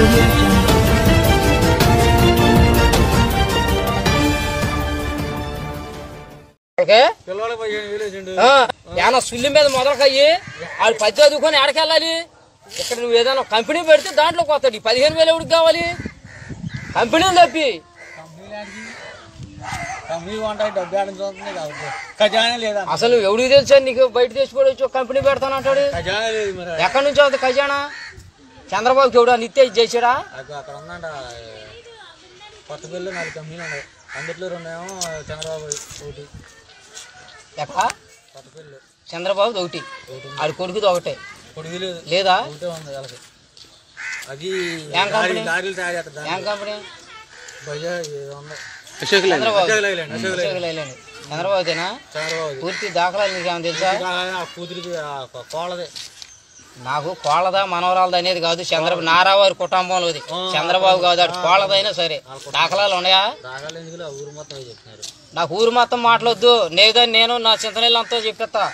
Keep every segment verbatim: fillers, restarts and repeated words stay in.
ఏమన్నా సుల్లి మీద మొదలకయ్యి ఆడు పది చదువుకొని ఆడకెళ్ళాలి. ఇక్కడ నువ్వు ఏదైనా కంపెనీ పెడితే దాంట్లోకి వస్తాడు. పదిహేను వేలు ఎవరికి కావాలి? కంపెనీలు తప్పి అసలు ఎవడికి తెలుసా నీకు? బయట తెచ్చిపోవచ్చు కంపెనీ పెడతాను అంటాడు. ఎక్కడి నుంచి అవుతుంది ఖజానా? చంద్రబాబుకి ఎవడా నిత్య చేసాడా? అక్కడ ఉందంట కొత్తపల్లి నాలుగు కంపెనీలు ఉన్నాయి. అందులో రెండేమో చంద్రబాబు ఒకటి. ఎక్కడ? కొత్తపల్లి చంద్రబాబు ఒకటి, ఆడి కొడుకుది ఒకటే. కొడుకు లేదా? ఒకటే ఉంది వాళ్ళకి. అది ఏం కంపెనీ? లారీలు తయారు చేస్తారు. ఏం కంపెనీ? బజాజ్ ఉంది. చంద్రబాబు చంద్రబాబుదేనా? చంద్రబాబు పూర్తి దాఖలాలు నీకు ఏమైనా తెలుసా? కూతురికి కోళ్ళదే. నాకు కోళ్ళదా మనవరాలది అనేది కాదు. చంద్రబాబు నారావారి కుటుంబంలోది. చంద్రబాబు కాదు, అటు కోళ్ళదైనా సరే దాఖలాలు ఉన్నాయా? ఊరు మొత్తం చెప్తున్నారు. నాకు ఊరు మొత్తం మాట్లాడొద్దు. నేదని నేను నా చింతనీళ్ళంతా చెప్పేస్తా.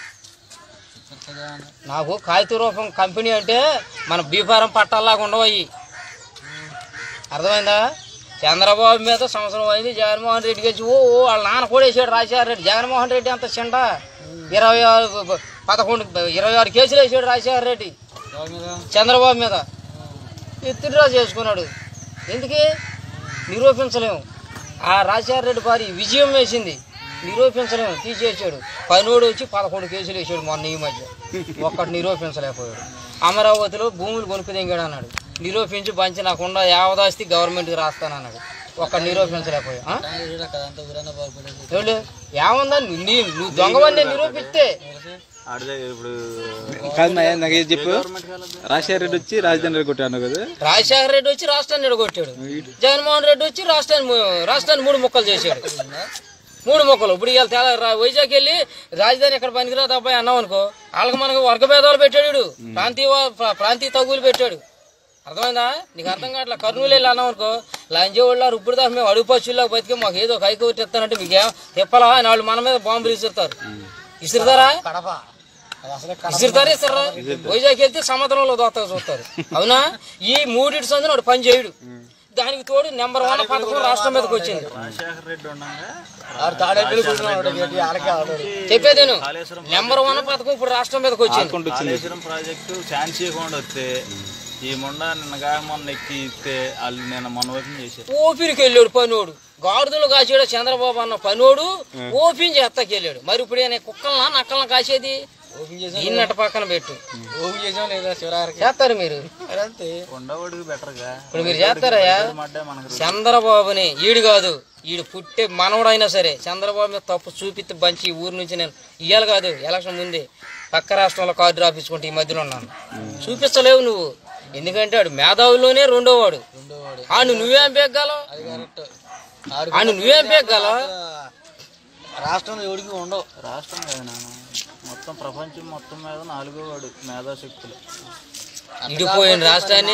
నాకు కాగిత రూపం కంపెనీ అంటే మన బీఫారం పట్టాలాగా ఉండవయ్యి. అర్థమైందా? చంద్రబాబు మీద సంవత్సరం అయింది. జగన్మోహన్ రెడ్డికి వచ్చి ఓ వాళ్ళ నాన్న కూడా వేసాడు రాజశేఖర రెడ్డి. జగన్మోహన్ రెడ్డి అంత చిండ ఇరవై ఆరు పదకొండు ఇరవై ఆరు కేసులు వేసాడు రాజశేఖర రెడ్డి చంద్రబాబు మీద. విత్డ్రా చేసుకున్నాడు. ఎందుకు నిరూపించలేము. ఆ రాజశేఖర రెడ్డి భార్య విజయం వేసింది, నిరూపించలేము, తీసేసాడు. పనోడు వచ్చి పదకొండు కేసులు వేసాడు మొన్న ఈ మధ్య. ఒక్కటి నిరూపించలేకపోయాడు. అమరావతిలో భూములు కొనుక్కు దింగాడు అన్నాడు. నిరూపించి పంచి నాకుండా యావదాస్తి గవర్నమెంట్కి రాస్తానన్నాడు. ఒక్కటి నిరూపించలేకపోయా. ఏముందా నువ్వు దొంగవన్నీ నిరూపిస్తే ఇప్పుడు చెప్పు. రాజశేఖర రెడ్డి వచ్చి రాజధాని కొట్టాను కదా. రాజశేఖర రెడ్డి వచ్చి రాష్ట్రాన్ని ఎడగొట్టాడు. జగన్మోహన్ రెడ్డి వచ్చి రాష్ట్రాన్ని రాష్ట్రాన్ని మూడు ముక్కలు చేశాడు. మూడు మొక్కలు. ఇప్పుడు ఇవాళ తేలా వైజాగ్ వెళ్ళి రాజధాని ఎక్కడ పనికిరాదు అబ్బాయి అన్నాం అనుకో, వాళ్ళకి మనకు వర్గ భేదాలు పెట్టాడు, ప్రాంతీయ ప్రాంతీయ తగులు పెట్టాడు. అర్థమైందా? నీకు అర్థం కావట్లా. కర్నూలు వెళ్ళి అన్నాం అనుకో, లంజోళ్ళ ఇప్పుడు దాకా మేము అడుగు పశువుల్లో బతికి మాకు ఏదో కైకోటి ఇస్తానంటే మీకేం తిప్పలా అని వాళ్ళు మన మీద బాంబులు ఇసురుతారు. ఇసురుతారా? ఇసురుతారా ఇస్తారా? వైజాగ్ వెళ్తే సముద్రంలో దోత చూస్తారు. అవునా? ఈ మూడింటి సందుని వాడు పని చేయడు. దానికి తోడు నెంబర్ వన్ పథకం రాష్ట్రం మీదకి వచ్చింది. చెప్పేదేను నెంబర్ వన్ పథకం ఇప్పుడు రాష్ట్రం మీదకి వచ్చింది. కాళేశ్వరం ప్రాజెక్టు ఛాన్స్ చేయకుండా వస్తే ఈ మొండ నిన్నగా మొన్న ఎక్కి ఇస్తే వాళ్ళు నేను మొన్న ఓపెన్ చేశారు. ఓపెన్కి వెళ్ళాడు పనోడు. గాడిదలు కాసాడు చంద్రబాబు అన్న పనోడు ఓపెన్ చేస్తాకి వెళ్ళాడు. మరి ఇప్పుడు ఆయన కుక్కలనా నక్కలను కాసేది? ఇన్నట్టు పక్కన పెట్టు. చేస్తారు మీరు. ఇప్పుడు మీరు చేస్తారయ్యా. చంద్రబాబుని ఈడు కాదు, ఈడు పుట్టే మనవడైనా సరే చంద్రబాబు మీద తప్పు చూపిస్తే బంచి ఈ ఊరు నుంచి నేను ఇయ్యాలి కాదు. ఎలక్షన్ ముందే పక్క రాష్ట్రంలో కార్డు రాపించుకుంటే ఈ మధ్యలో ఉన్నాను. చూపించలేవు నువ్వు. ఎందుకంటే ఆడు మేధావుల్లోనే రెండో వాడు. ఆడు నువ్వేం పెగ్గలవు? ఆడు నువ్వేం పెగ్గలవు? రాష్ట్రంలో ఎవరికి ఉండవు. రాష్ట్రం కదా నాన్న, మొత్తం ప్రపంచం మొత్తం మీద నాలుగో వాడు మేధాశక్తులు. ఇడిపోయిన రాష్ట్రాన్ని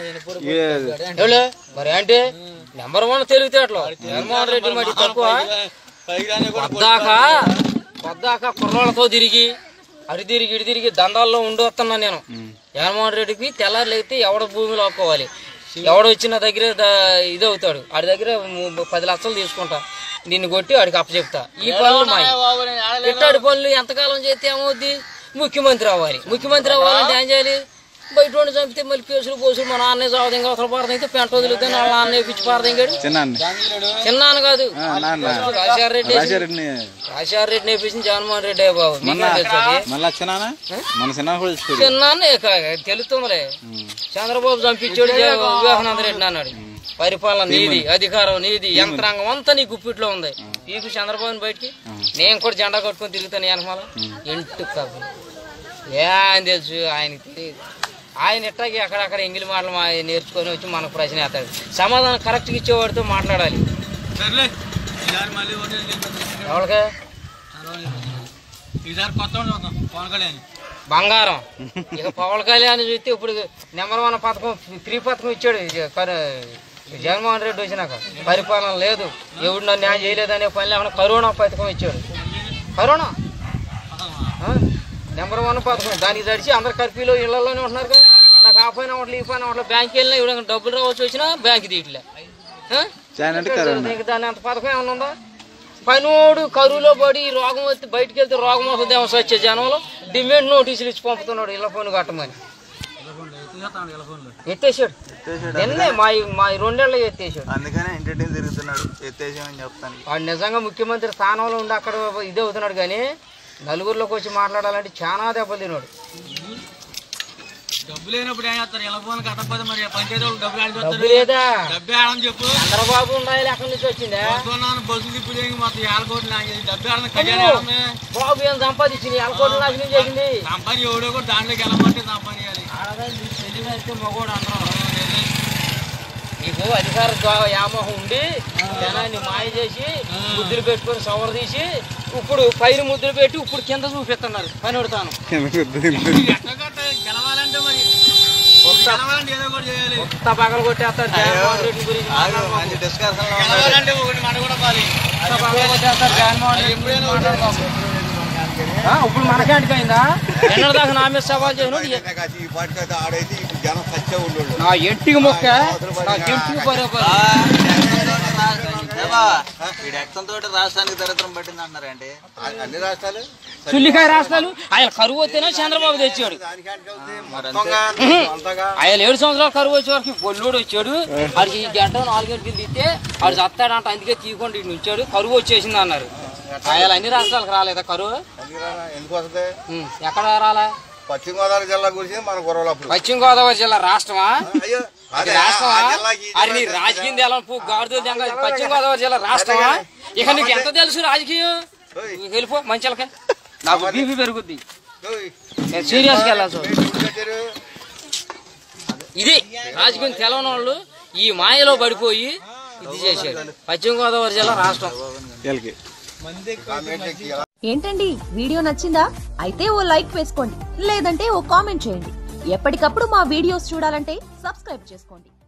మరి అంటే నెంబర్ వన్ తెలివితేటలో జగన్మోహన్ రెడ్డి మరి తక్కువ. పొద్దాక పొద్దాక కుర్రోళ్ళతో తిరిగి అడి తిరిగి ఇడి తిరిగి దందాల్లో ఉండి వస్తున్నా నేను. జగన్మోహన్ రెడ్డికి తెల్లారులు అయితే ఎవడ భూమిలో ఆపుకోవాలి, ఎవడ వచ్చిన దగ్గర ఇది అవుతాడు. ఆడి దగ్గర పది లక్షలు తీసుకుంటా, నిన్ను కొట్టి ఆడికి అప్పచెప్తా. ఈ పనులు మా ఇట్టాడి పనులు ఎంతకాలం చేస్తే ఏమవుద్ది? ముఖ్యమంత్రి అవ్వాలి. ముఖ్యమంత్రి అవ్వాలంటే ఏం చేయాలి? బయట ఉండి చంపితే మళ్ళీ కేసులు పోసులు మా నాన్నే చావదంగా అవసరం పారదైతే పెంట వదిలితే వాళ్ళ నాన్న పిచ్చి పారదంగాడు. చిన్నాన్న కాదు రాజశేఖర రెడ్డి. రాజశేఖర రెడ్డి నేర్పించింది జగన్మోహన్ రెడ్డి బాబు. చిన్నాన్న తెలుస్తుందిలే. చంద్రబాబు చంపించాడు వివేకానంద రెడ్డి అన్నాడు. పరిపాలన నీది, అధికారం నీది, యంత్రాంగం అంతా నీ గుప్పిట్లో ఉంది. నీకు చంద్రబాబుని బయటికి నేను కూడా జెండా కట్టుకొని తిరుగుతాను వెనకమాల. ఇంటి కాదు ఏం తెలుసు ఆయనకి తెలియదు. ఆయన ఎట్టాకి అక్కడక్కడ ఎంగిలి మాటలు నేర్చుకొని వచ్చి మనకు ప్రశ్న వేస్తాడు. సమాధానం కరెక్ట్గా ఇచ్చేవాడితో మాట్లాడాలి. ఎవరికి బంగారం ఇక పవన్ కళ్యాణ్ చూస్తే ఇప్పుడు నెంబర్ వన్ పథకం ఫ్రీ పథకం ఇచ్చాడు జగన్మోహన్ రెడ్డి వచ్చినాక. పరిపాలన లేదు, ఎవడు నన్ను న్యాయం చేయలేదనే పని లేకుండా కరోనా పథకం ఇచ్చాడు. కరోనా నెంబర్ వన్ పథకం దానికి తడిచి అందరు కర్ఫ్యూలో ఇళ్లలోనే ఉంటున్నారు కదా. నాకు ఆ పైన ఒకటి ఈ పైన ఒకటి బ్యాంక్ వెళ్ళినా ఇవ్వడానికి డబ్బులు రావచ్చు వచ్చినా బ్యాంక్ తీయట్లే. దాని అంత పథకం ఏమన్నా ఉందా? పైనోడు కరువులో పడి రోగం వస్తే బయటకు వెళ్తే రోగం వస్తుంది ఏమో వచ్చే జనంలో డిమాండ్ నోటీసులు ఇచ్చి పంపుతున్నాడు ఇళ్ళ ఫోన్ కట్టమని. ఎత్తేసాడు నిన్నే మా మా రెండేళ్ళు ఎత్తేసాడు. అందుకనే ఎంటర్టైన్ తిరుగుతున్నాడు ఎత్తేసామని చెప్తాను. వాడు నిజంగా ముఖ్యమంత్రి స్థానంలో ఉండి అక్కడ ఇదే అవుతున్నాడు కానీ నలుగురిలోకి వచ్చి మాట్లాడాలంటే చాలా దెబ్బలు తిన్నాడు. డబ్బు లేనప్పుడు ఏం చేస్తారు? ఇలా ఫోన్ కట్టకపోతే మరి పంచాయతీ వాళ్ళు డబ్బులు డబ్బు లేదా డబ్బు ఆడని చెప్పు. చంద్రబాబు ఉండాలి ఎక్కడి నుంచి వచ్చిందా? బస్సులు ఇప్పుడు మొత్తం ఏళ్ళ కోట్లు డబ్బు ఆడని బాబు ఏం సంపాదించింది ఏళ్ళ కోట్లు నాశనం చేసింది. సంపాది ఎవడో కూడా దాంట్లోకి వెళ్ళమంటే సంపాదించాలి. మగోడు అంటారు నీకు అధికార వ్యామోహం ఉండి జనాన్ని మాయ చేసి ముద్దులు పెట్టుకొని సవర్ తీసి ఇప్పుడు పైన ముద్దులు పెట్టి ఇప్పుడు కింద చూపిస్తున్నారు పని పెడతాను. గెలవాలంటే మరి ఏదో కూడా చేయాలి. కొత్త పగలు కొట్టేస్తారు జగన్మోహన్ రెడ్డి గురించి గెలవాలంటే ఒకటి మన కూడా పాలి పగలు కొట్టేస్తారు జగన్మోహన్ రెడ్డి గురించి మాట్లాడతాము. ఇప్పుడు మనకేంటికి అయిందా? ఎన్నో దాకా నా మీద సవాల్ చేయను నా ఇంటికి మొక్క నా ఇంటికి రాష్ట్రానికి దరిద్రం పట్టింది అన్నారండి. అన్ని రాష్ట్రాలు చుల్లికాయ రాష్ట్రాలు ఆయన కరువు వస్తేనే చంద్రబాబు తెచ్చాడు. ఆయన ఏడు సంవత్సరాలు కరువు వచ్చే వరకు బొల్లుడు వచ్చాడు. వాడికి ఈ గంట నాలుగంటలు తీస్తే వాడు చస్తాడంట అందుకే తీయకుండా ఇటు ఉంచాడు. కరువు వచ్చేసింది అన్నారు. ఆయన అన్ని రాష్ట్రాలకు రాలేదా కరువు? ఎందుకు వస్తుంది? ఎక్కడ రాలే? పశ్చిమ గోదావరి జిల్లా గురించి మన గొడవలు. పశ్చిమ గోదావరి జిల్లా రాష్ట్రమా? రాష్ట్రమా? అది నీ రాజకీయం తెలవని గాడుదలు తెంగ పశ్చిమ గోదావరి జిల్లా రాష్ట్రమా? ఇక నీకు ఎంత తెలుసు రాజకీయం? వెళ్ళిపో మంచిలకే నాకు బీపీ పెరుగుద్ది. నేను సీరియస్గా వెళ్ళాల్సి ఇది రాజకీయం తెలవని వాళ్ళు ఈ మాయలో పడిపోయి ఇది చేశారు. పశ్చిమ గోదావరి జిల్లా రాష్ట్రం. ఏంటండి వీడియో నచ్చిందా? అయితే ఓ లైక్ వేసుకోండి, లేదంటే ఓ కామెంట్ చేయండి. ఎప్పటికప్పుడు మా వీడియోస్ చూడాలంటే సబ్స్క్రైబ్ చేసుకోండి.